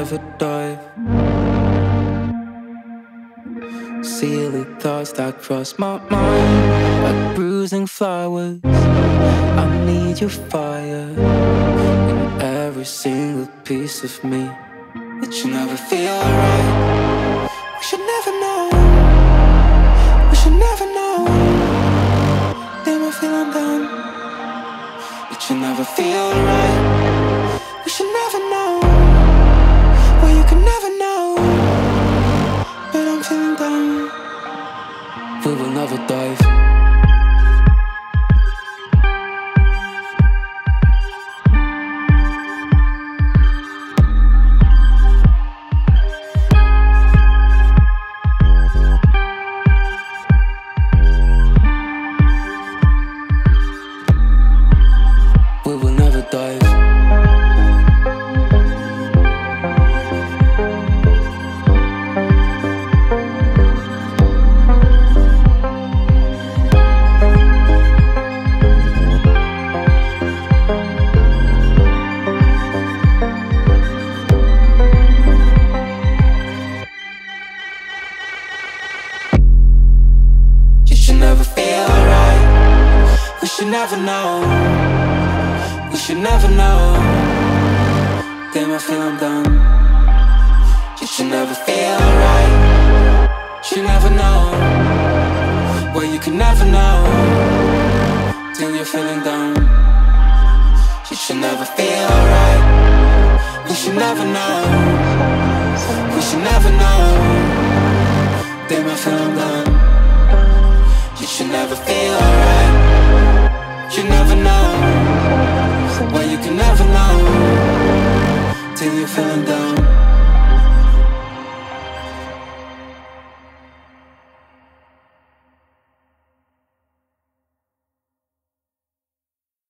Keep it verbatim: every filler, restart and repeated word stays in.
never dive. Silly thoughts that cross my mind like bruising flowers. I need your fire in every single piece of me. It should never feel right. We should never know. We should never know. Damn, I feel undone. It should never feel right. We should never know. Well, you can never know. But I'm feeling down. We will never dive. We will never dive. You should never feel right. We should never know. We should never know. Damn, I feel I'm done. You should never feel right. You never know. Well, you can never know till you're feeling down. You should never feel right. We should never know. We should never know. Damn, I feel I'm done. You should never feel right. You never know. Well, you can never know till you're feeling down.